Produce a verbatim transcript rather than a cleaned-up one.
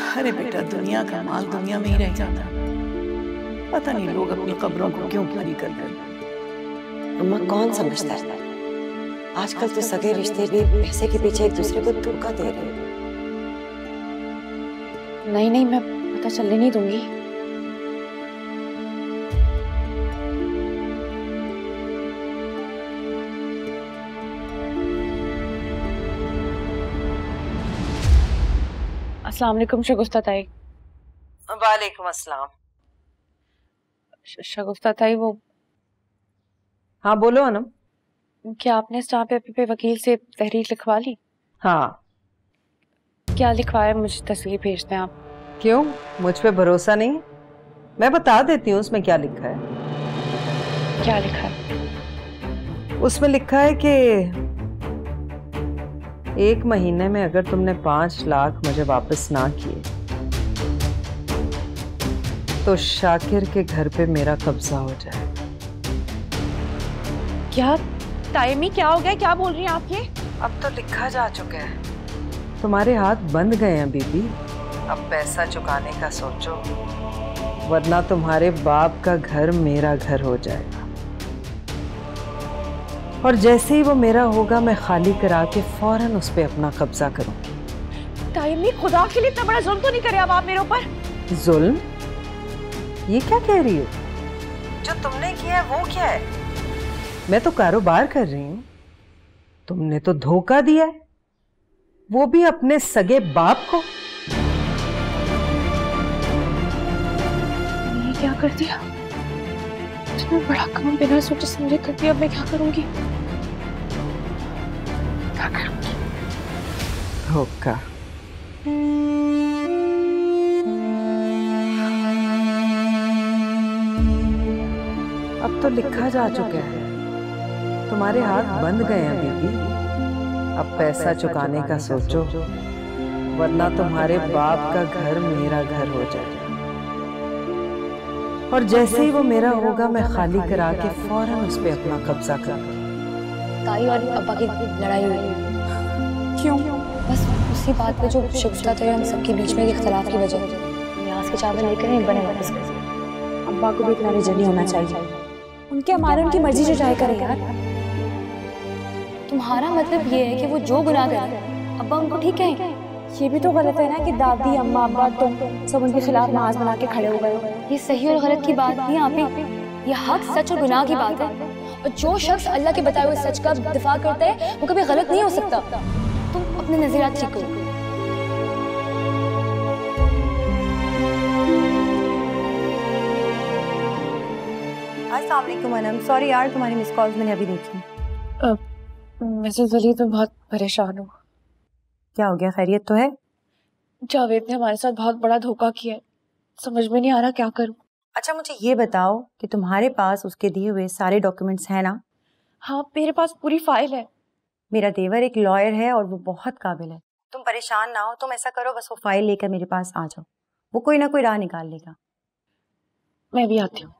अरे बेटा, दुनिया का माल दुनिया में ही रह जाता। पता नहीं लोग अपनी कब्रों को क्यों पूरी कर रहे। अम्मा कौन समझता है, आजकल तो सगे रिश्ते भी पैसे के पीछे एक दूसरे को धोखा दे रहे हैं। नहीं नहीं, मैं पता चलने नहीं दूंगी। अस्सलाम वालेकुम शगुफ्ता ताई। वालेकुम अस्सलाम। शगुफ्ता ताई, वो हाँ बोलो अनम। क्या आपने स्टाम्प पेपर पे वकील से तहरीर लिखवा ली? हाँ। क्या लिखवाया, मुझे तस्वीर भेज दें आप। क्यों, मुझ पे भरोसा नहीं? मैं बता देती हूँ उसमें क्या लिखा है। क्या लिखा है? उसमें लिखा है कि एक महीने में अगर तुमने पांच लाख मुझे वापस ना किए तो शाकिर के घर पे मेरा कब्जा हो जाए। क्या टाइमी, क्या हो गया, क्या बोल रही हैं आप ये? अब तो लिखा जा चुका है, तुम्हारे हाथ बंद गए हैं बीबी। अब पैसा चुकाने का सोचो, वरना तुम्हारे बाप का घर मेरा घर हो जाएगा। और जैसे ही वो मेरा होगा मैं खाली करा के फौरन उस पे अपना कब्जा करूंगी। टाइमी, खुदा के लिए इतना बड़ा जुल्म तो नहीं करे अब आप मेरे ऊपर? जुल्म? ये क्या कह रही हो? जो तुमने किया है वो क्या है? मैं तो कारोबार कर रही हूँ, तुमने तो धोखा दिया है, वो भी अपने सगे बाप को। ये क्या कर दिया? इतना बड़ा काम बिना सोचे समझे कर दिया। अब मैं क्या करूंगी, क्या करूंगी? धोखा। अब तो लिखा जा चुका है, तुम्हारे हाथ बंद गए हैं बीबी। अब पैसा चुकाने का सोचो, वरना तुम्हारे बाप का घर मेरा घर हो जाएगा। और जैसे ही वो मेरा होगा मैं खाली करा के फौरन उस पे अपना कब्जा करूंगी। ताई और पापा की लड़ाई हुई। क्यों? बस उसी बात पे जो शगुफ्ता ताई हम सबके बीच में इख्तलाफ की वजह न्याज के चावल लेकर नहीं बने वापस कर। अब्बा को भी इतना रिजल्ट नहीं होना चाहिए। उनके हमारे उनकी मर्जी जो चाहे करें यार। तुम्हारा मतलब ये है कि वो जो गुनाह करें अब्बा उनको ठीक है? ये भी तो गलत है ना कि दादी, अम्मा, अब्बा तुम सब उनके खिलाफ नमाज बना के खड़े हो गए। ये सही और गलत की बात नहीं यहाँ पे, ये हक, सच और गुनाह की बात है। और जो शख्स अल्लाह के बताए हुए सच का दिफा करता है वो कभी गलत नहीं हो सकता। तुम अपने नजरियात ठीक करो। अस्सलाम वालेकुम अनम, सॉरी यार तुम्हारी मिस कॉल्स मैंने अभी देखी। मिसेस वली, तो बहुत परेशान हूँ। क्या हो गया, खैरियत तो है? जावेद ने हमारे साथ बहुत बड़ा धोखा किया है, समझ में नहीं आ रहा क्या करूं। अच्छा मुझे ये बताओ कि तुम्हारे पास उसके दिए हुए सारे डॉक्यूमेंट्स हैं ना? हाँ, मेरे पास पूरी फाइल है। मेरा देवर एक लॉयर है और वो बहुत काबिल है। तुम परेशान ना हो, तुम ऐसा करो बस वो फाइल लेकर मेरे पास आ जाओ, वो कोई ना कोई राह निकाल लेगा। मैं भी आती हूँ।